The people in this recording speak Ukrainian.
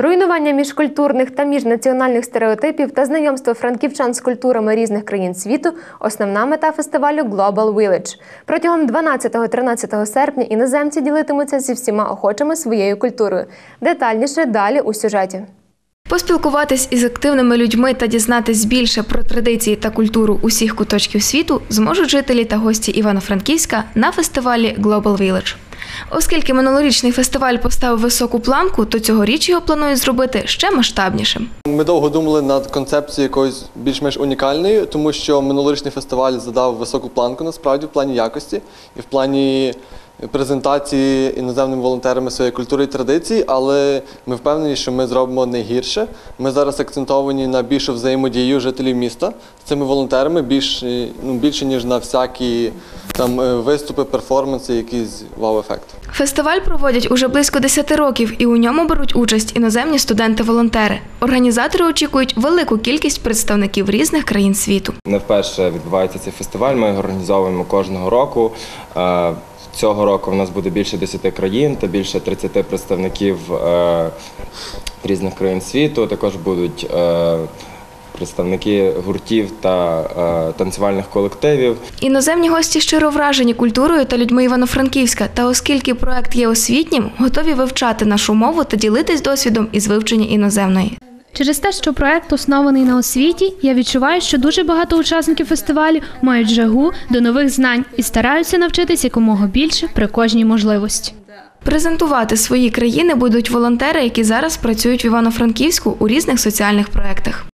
Руйнування міжкультурних та міжнаціональних стереотипів та знайомство франківчан з культурами різних країн світу – основна мета фестивалю Global Village. Протягом 12-13 серпня іноземці ділитимуться зі всіма охочими своєю культурою. Детальніше далі у сюжеті. Поспілкуватись із активними людьми та дізнатись більше про традиції та культуру усіх куточків світу зможуть жителі та гості Івано-Франківська на фестивалі Global Village. Оскільки минулорічний фестиваль поставив високу планку, то цьогоріч його планують зробити ще масштабнішим. Ми довго думали над концепцією якоюсь більш-менш унікальною, тому що минулорічний фестиваль задав високу планку насправді в плані якості і в плані презентації іноземними волонтерами своєї культури і традицій, але ми впевнені, що ми зробимо не гірше. Ми зараз акцентовані на більшу взаємодію жителів міста з цими волонтерами, більше ніж на всякі там виступи, перформанси, якийсь вау-ефект. Фестиваль проводять уже близько 10 років і у ньому беруть участь іноземні студенти-волонтери. Організатори очікують велику кількість представників різних країн світу. Не вперше відбувається цей фестиваль, ми його організовуємо кожного року. Цього року в нас буде більше 10 країн та більше 30 представників різних країн світу. Також будуть представники гуртів та танцювальних колективів. Іноземні гості щиро вражені культурою та людьми Івано-Франківська. Та оскільки проект є освітнім, готові вивчати нашу мову та ділитись досвідом із вивчення іноземної. Через те, що проект оснований на освіті, я відчуваю, що дуже багато учасників фестивалю мають жагу до нових знань і стараються навчитись якомога більше при кожній можливості. Презентувати свої країни будуть волонтери, які зараз працюють в Івано-Франківську у різних соціальних проєктах.